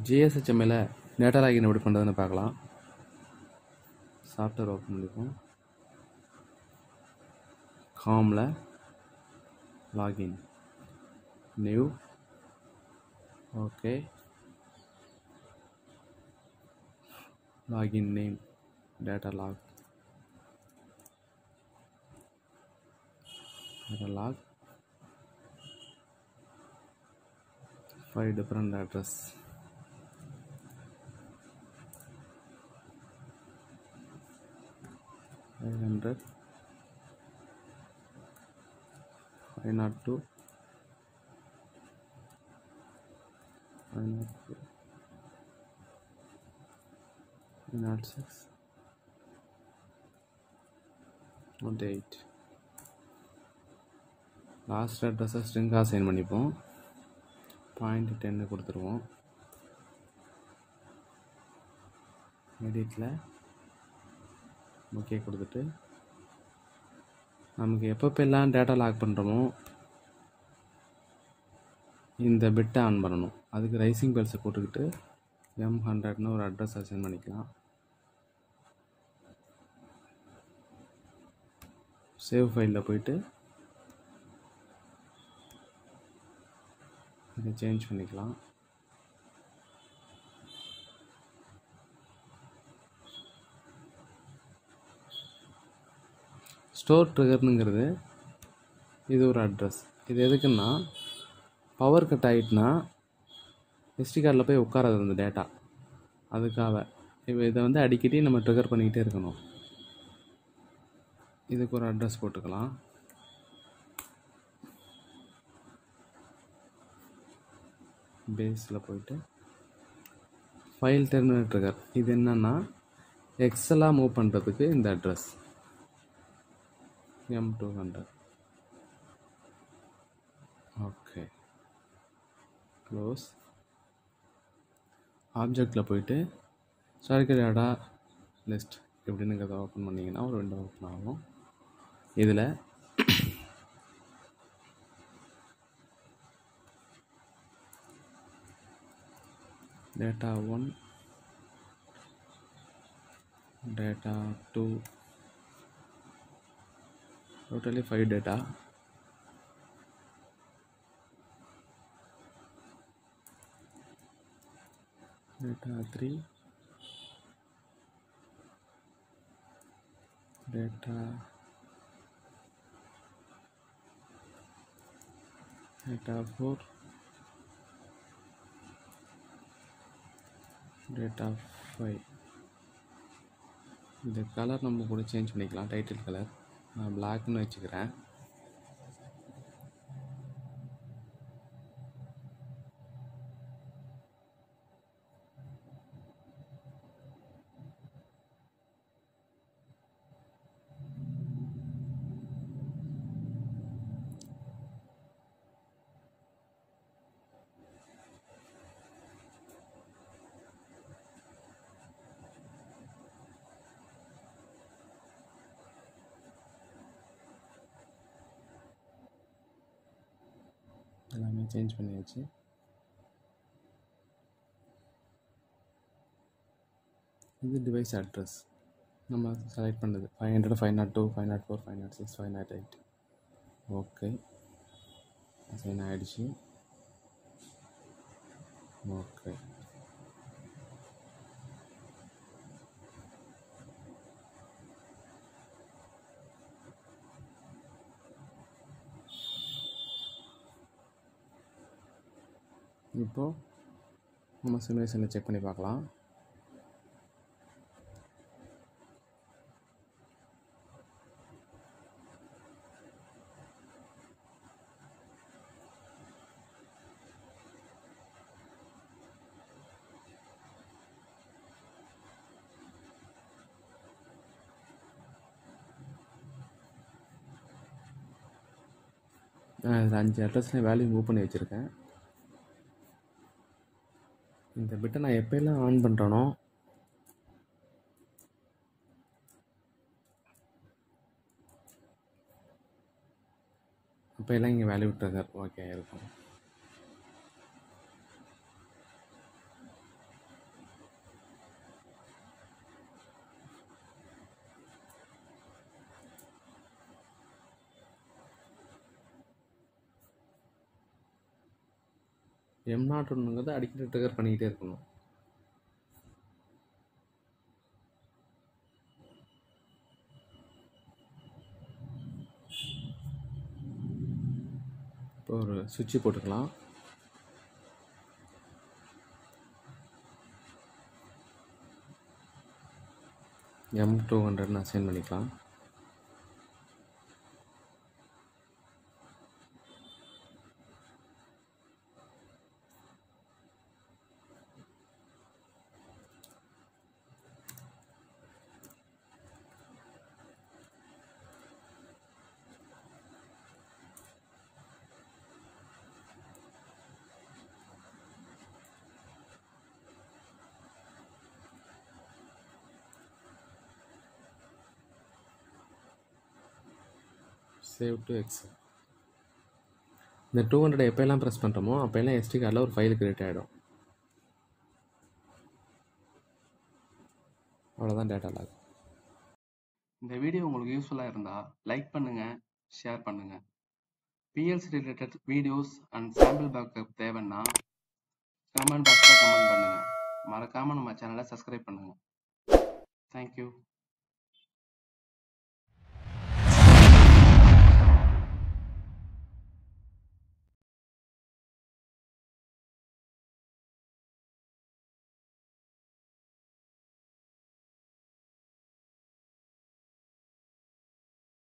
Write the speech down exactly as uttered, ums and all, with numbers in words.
G S H M I Datalog எப்படி பண்ணுறதுன்னு பார்க்கலாம். சாஃப்ட்வேர் ஓப்பன் பண்ணிப்போம். காமில் login new okay login name Datalog Datalog five different address five hundred five oh two five oh two five oh six one eight last அட்ரஸை ஸ்ட்ரிங்காக assign பண்ணிப்போம். Point டென்னு கொடுத்துருவோம். எடிட்டில் okay கொடுத்துட்டு நமக்கு எப்பப்பெல்லாம் டேட்டா லாக் பண்ணுறோமோ இந்த பிட்டை ஆன் பண்ணணும். அதுக்கு ரைசிங் பெல்ஸை போட்டுக்கிட்டு எம் ஹண்ட்ரட்னு ஒரு அட்ரஸ் அசைன் பண்ணிக்கலாம். சேவ் ஃபைலில் போயிட்டு இதை சேஞ்ச் பண்ணிக்கலாம். ஸ்டோர் ட்ரிகர்னுங்கிறது இது ஒரு அட்ரஸ். இது எதுக்குன்னா பவர் கட் ஆகிட்டுனா எஸ்டி கார்டில் போய் உட்காராது அந்த டேட்டா. அதுக்காக இப்போ இதை வந்து அடிக்கடி நம்ம ட்ரிகர் பண்ணிக்கிட்டே இருக்கணும். இதுக்கு ஒரு அட்ரஸ் போட்டுக்கலாம். பேஸில் போயிட்டு ஃபைல் டெர்மினல் ட்ரிகர் இது என்னன்னா எக்ஸலாக மூவ் பண்ணுறதுக்கு இந்த address M two hundred okay close. ஆப்ஜெக்டில் போயிட்டு ஸ்டாட்டிக் டேட்டா லிஸ்ட் எப்படின்னு ஓப்பன் பண்ணிங்கன்னா ஒரு விண்டோ ஓப்பன் ஆகும். இதில் data one data two totally five data data three data data four data five. இந்த கலர் நம்ம கூட சேஞ்ச் பண்ணிக்கலாம். டைட்டில் கலர் நான் பிளாக்னு வச்சுக்கிறேன். எல்லாமே சேஞ்ச் பண்ணியாச்சு. இது டிவைஸ் அட்ரஸ் நம்ம செலக்ட் பண்ணது five hundred five nought two five nought four five nought six five nought eight okay assign ஆகிடுச்சு. ஓகே இப்போது நம்ம சிமுலேஷனில் செக் பண்ணி பார்க்கலாம். நான் அஞ்சு அட்ரஸ்லாம் வேல்யூ மூவ் பண்ணி வச்சுருக்கேன். இந்த பிட்டை நான் எப்போல்லாம் ஆன் பண்ணுறேனோ அப்போ எல்லாம் இங்கே வேல்யூ ட்ரிகர் ஓகே இருக்கும். எம் நாட் ஒன்றுங்கிறது அடிக்கடி ட்ரிகர் பண்ணிக்கிட்டே இருக்கணும். இப்போ ஒரு சுவிட்சு போட்டுக்கலாம். எம் டூ ஹண்ட்ரட்னு அசைன் பண்ணிக்கலாம். Save to excel. இந்த டூ ஹண்ட்ரட் எப்போல்லாம் ப்ரெஸ் பண்ணுறோமோ அப்போல்லாம் எஸ்டி கார்டில் ஒரு ஃபைல் கிரியேட் ஆகிடும். அவ்வளோதான் டேட்டாலாக். இந்த வீடியோ உங்களுக்கு யூஸ்ஃபுல்லாக இருந்தால் லைக் பண்ணுங்கள், ஷேர் பண்ணுங்கள். PLC related videos and sample backup தேவைன்னா கமெண்ட் பாக்ஸில் கமெண்ட் பண்ணுங்கள். மறக்காமல் நம்ம சேனலை சப்ஸ்கிரைப் பண்ணுங்கள். தேங்க்யூ.